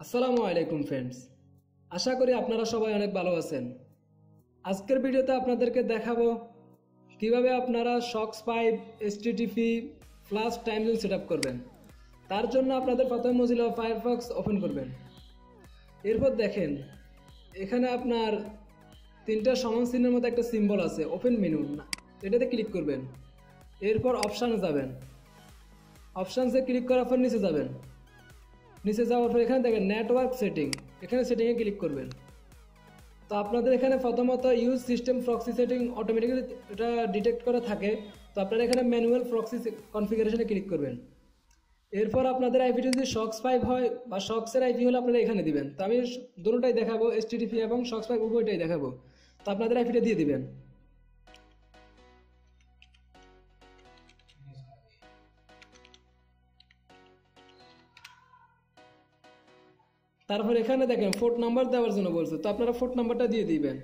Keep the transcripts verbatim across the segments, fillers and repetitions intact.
আসসালামু আলাইকুম ফ্রেন্ডস, আশা করি আপনারা সবাই অনেক ভালো আছেন। আজকের ভিডিওতে আপনাদেরকে দেখাবো কিভাবে আপনারা socks five HTTP flash time zone setup করবেন। তার জন্য আপনাদের প্রথমে মোজিলা ফায়ারফক্স ওপেন করবেন। এরপর দেখেন এখানে আপনার তিনটা সমান চিহ্নের মতো একটা সিম্বল আছে, ওপেন মেনু, এটাতে ক্লিক করবেন। এরপর অপশানে যাবেন, অপশানসে ক্লিক করার পর নিচে যাবেন। নিচে যাওয়ার পর এখানে দেখেন নেটওয়ার্ক সেটিং, এখানে সেটিংয়ে ক্লিক করবেন। তো আপনাদের এখানে প্রথমত use system proxy setting automatically এটা ডিটেক্ট করা থাকে, তো আপনারা এখানে ম্যানুয়াল প্রক্সি কনফিগারেশনে ক্লিক করবেন। এরপর আপনাদের আইপিটি যদি শক্স ফাইভ হয় বা শক্সের আইপি হলে আপনারা এখানে দিবেন। তো আমি দুটোটাই দেখাবো, এইচটিটিপি এবং শক্স ফাইভ উভয়টাই দেখাবো। তো আপনাদের আইপিটা দিয়ে দিবেন। তারপর এখানে দেখেন পোর্ট নাম্বার দেওয়ার জন্য বলছে, তো আপনারা পোর্ট নাম্বারটা দিয়ে দিবেন।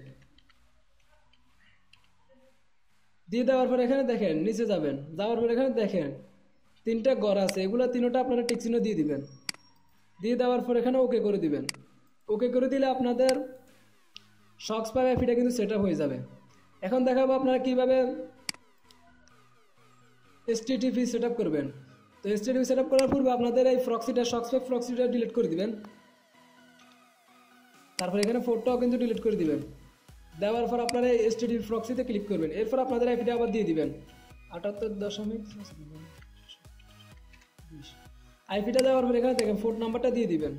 দিয়ে দেওয়ার পর এখানে দেখেন নিচে যাবেন, যাওয়ার পর এখানে দেখেন তিনটা ঘর আছে, এগুলো তিনটা আপনারা টিক চিহ্ন দিয়ে দিবেন। দিয়ে দেওয়ার পর এখানে ওকে করে দিবেন। ওকে করে দিলে আপনাদের শক্স ফাইভ আইপিটা কিন্তু সেট আপ হয়ে যাবে। এখন দেখাবো আপনারা কিভাবে এইচটিটিপি সেট আপ করবেন। তো এইচটিটিপি সেট আপ করার পূর্বে আপনাদের এই প্রক্সিটা শক্স ফাইভ প্রক্সিটা ডিলিট করে দিবেন। তারপর এখানে ফোরটাও কিন্তু ডিলিট করে দিবেন। দেওয়ার পর আপনারা এইচটিটিপি প্রক্সিতে ক্লিক করবেন। এরপর আপনাদের আইপিটা আবার দিয়ে দিবেন আটাত্তর দশমিক আইপিটা দেওয়ার পর এখানে দেখেন পোর্ট নাম্বারটা দিয়ে দিবেন।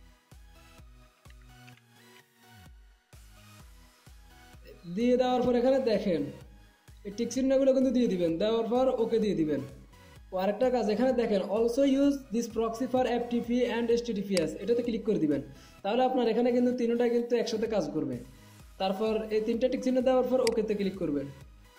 দিয়ে দেওয়ার পর এখানে দেখেন এই টিক চিহ্নগুলো কিন্তু দিয়ে দিবেন। দেওয়ার পর ওকে দিয়ে দিবেন। ও আরেকটা কাজ এখানে দেখেন also use this proxy for FTP and HTTPS, এটাতে ক্লিক করে দিবেন। তাহলে আপনার এখানে কিন্তু তিনটা কিন্তু একসাথে কাজ করবে। তারপর এই তিনটা টিক চিহ্ন দেওয়ার পর ওকেতে ক্লিক করবেন।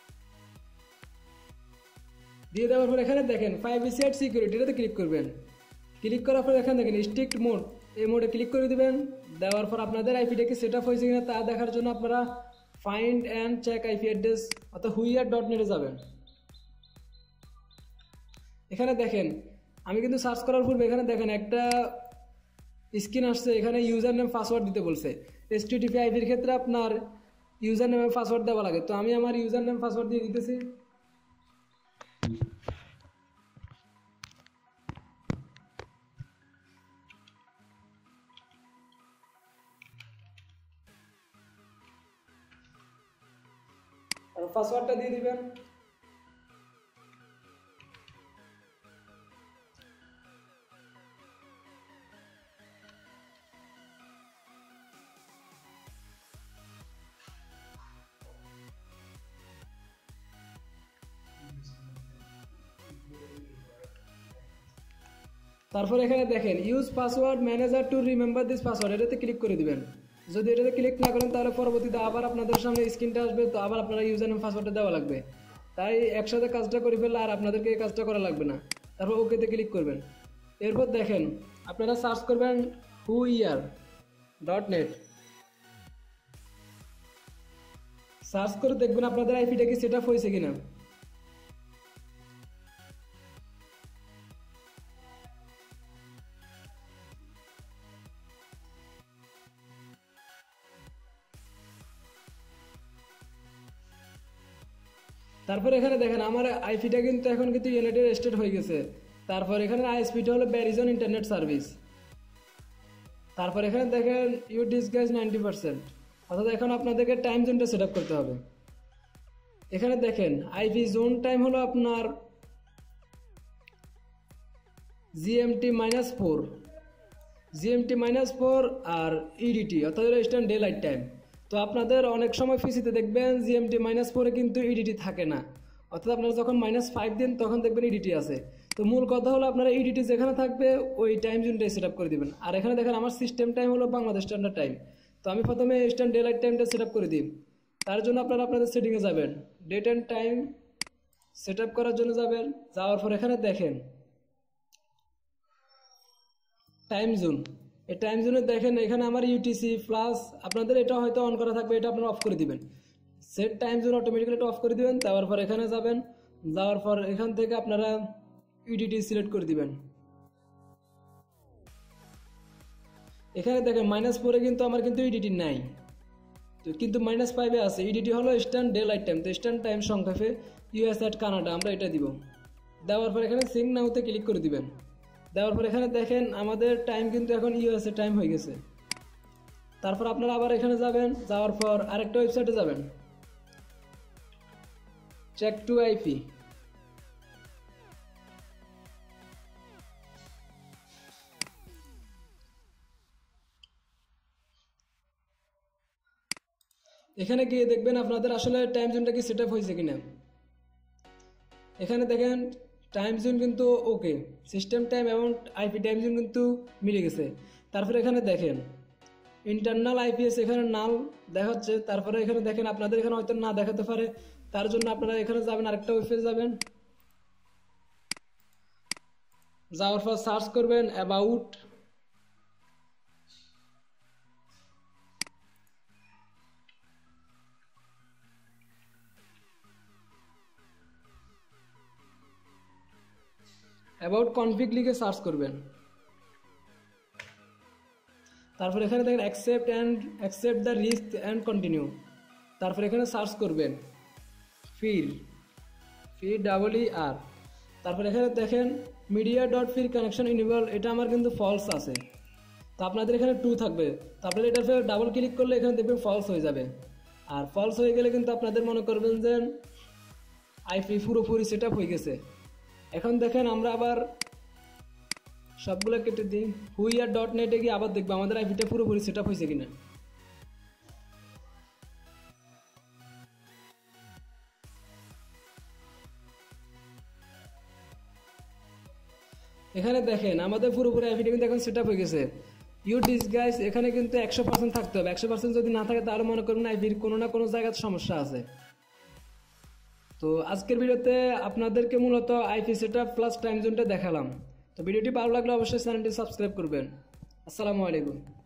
দিয়ে দেওয়ার পর এখানে দেখেন ফাইভ ইসিআর সিকিউরিটি, এটাতে ক্লিক করবেন। ক্লিক করার পর এখানে দেখেন স্ট্রিক্ট মোড, এই মোডে ক্লিক করে দিবেন। দেওয়ার পর আপনাদের আইপিটা কি সেট আপ হয়েছে কিনা তা দেখার জন্য আপনারা find and check IP address অর্থাৎ হুইয়ার ডট নেটে যাবেন। এখানে দেখেন আমি কিন্তু সার্চ করার পূর্বে এখানে দেখেন একটা স্ক্রিন আসছে, এখানে ইউজার নেম পাসওয়ার্ড দিতে বলছে। এইচটিটিপি আইপির ক্ষেত্রে আপনার ইউজার নেম পাসওয়ার্ড দেওয়া লাগে। তো আমি আমার ইউজার নেম পাসওয়ার্ড দিয়ে দিতেছি। আর পাসওয়ার্ডটা দিয়ে দিবেন। তারপর এখানে দেখেন use password manager to remember this password, এটাতে ক্লিক করে দিবেন। যদি এটাতে ক্লিক না করেন তাহলে পরবর্তীতে আবার আপনাদের সামনে স্ক্রিনটা আসবে, তো আবার আপনারা ইউজার নেম পাসওয়ার্ডটা দেওয়া লাগবে। তাই একসাথে কাজটা করে ফেললে আর আপনাদেরকে এই কাজটা করা লাগবে না। তারপর ওকেতে ক্লিক করবেন। এরপর দেখেন আপনারা সার্চ করবেন হুইয়ার ডট নেট, সার্চ করে দেখবেন আপনাদের আইপিটা কি সেট আপ হয়েছে কিনা। তারপর এখানে দেখেন আমার আইপিটা কিন্তু এখন কিন্তু ইউনাইটেড স্টেট হয়ে গেছে। তারপর এখানে আইএসপিটা হলো ভেরিজন ইন্টারনেট সার্ভিস। তারপর এখানে দেখেন ইউ ডিসগাইজ নাইনটি পার্সেন্ট, অর্থাৎ এখন আপনাদেরকে টাইম জোনটা সেট আপ করতে হবে। এখানে দেখেন আইপি জোন টাইম হলো আপনার GMT minus four GMT minus four আর ইডিটি অর্থাৎ ইস্টার্ন ডে লাইট টাইম। তো আপনাদের অনেক সময় পিসিতে দেখবেন জিএমটি মাইনাস ফোরে কিন্তু ইডিটি থাকে না, অর্থাৎ আপনারা যখন মাইনাস ফাইভ দিন তখন দেখবেন ইডিটি আছে। তো মূল কথা হলো আপনারা ইডিটি যেখানে থাকবে ওই টাইম জোনটাই সেট আপ করে দিবেন। আর এখানে দেখেন আমার সিস্টেম টাইম হলো বাংলাদেশ স্ট্যান্ডার্ড টাইম, তো আমি প্রথমে ইস্টার্ন ডে লাইট টাইমটা সেট আপ করে দিই। তার জন্য আপনারা আপনাদের সেটিংয়ে যাবেন, date and time set up করার জন্য যাবেন। যাওয়ার পর এখানে দেখেন টাইম জোন, এই টাইম জোনে দেখেন এখানে আমার ইউটিসি প্লাস আপনাদের এটা হয়তো অন করা থাকবে, এটা আপনারা অফ করে দিবেন। সেট টাইম জোন অটোমেটিক্যালি এটা অফ করে দিবেন। তারপর পর এখানে যাবেন, যাওয়ার পর এখান থেকে আপনারা ইডিটি সিলেক্ট করে দিবেন। এখানে দেখেন মাইনাস ফোরে কিন্তু আমার কিন্তু ইডিটি নাই, তো কিন্তু মাইনাস ফাইভে আছে। ইডিটি হলো ইস্টার্ন ডে লাইট টাইম, তো ইস্টার্ন টাইম সংক্ষেপে ইউএস অ্যাট কানাডা, আমরা এটা দিব। দেওয়ার পর এখানে সিং নাওতে ক্লিক করে দিবেন। দেওয়ার পর এখানে দেখেন আমাদের টাইম কিন্তু এখন ইউএসএ টাইম হয়ে গেছে। তারপর আপনারা আবার এখানে যাবেন, যাওয়ার পর আরেকটা ওয়েবসাইটে যাবেন, চেক টু আইপি। এখানে গিয়ে দেখবেন আপনাদের আসলে টাইম জোনটা কি সেট আপ হয়েছে কিনা। এখানে দেখেন টাইম জোন কিন্তু ওকে, সিস্টেম টাইম এবং আইপি টাইম জোন কিন্তু মিলে গেছে। তারপরে এখানে দেখেন ইন্টারনাল আইপিএস এখানে নাল দেখাচ্ছে। তারপরে এখানে দেখেন আপনাদের এখানে হয়তো না দেখাতে পারে, তার জন্য আপনারা এখানে যাবেন, আরেকটা ওয়েবসাইটে যাবেন, যাওয়ার পর সার্চ করবেন অ্যাবাউট। অ্যাবাউট কনফিগ লিখে সার্চ করবেন। তারপর এখানে দেখেন accept and accept the risk and continue. তারপর এখানে সার্চ করবেন ফির, ফি ডাবল ই আর। তারপর এখানে দেখেন media dot peer connection enable, এটা আমার কিন্তু ফলস আছে, তো আপনাদের এখানে টু থাকবে। তারপরে এটার ফের ডাবল ক্লিক করলে এখানে দেখবেন ফলস হয়ে যাবে। আর ফলস হয়ে গেলে কিন্তু আপনাদের মনে করবেন যে আইপি পুরোপুরি সেট আপ হয়ে গেছে। এখন দেখেন আমরা আবার সবগুলো কেটে দিই, হুই আর ডট নেটে গিয়ে আবার দেখবো আমাদের আইপিটা পুরোপুরি সেট আপ হয়েছে কিনা। এখানে দেখেন আমাদের পুরোপুরি আইপিটা কিন্তু এখন সেট আপ হয়ে গেছে। ইউ ডিসগাইজ এখানে কিন্তু একশো পার্সেন্ট থাকতে হবে, একশো পার্সেন্ট যদি না থাকে তাহলে মনে করুন আইপির কোনো না কোনো জায়গায় সমস্যা আছে। তো আজকের ভিডিওতে আপনাদেরকে মূলত আইপি সেটআপ প্লাস টাইম জোনটা দেখালাম। তো ভিডিওটি ভালো লাগলে অবশ্যই চ্যানেলটি সাবস্ক্রাইব করবেন। আসসালামু আলাইকুম।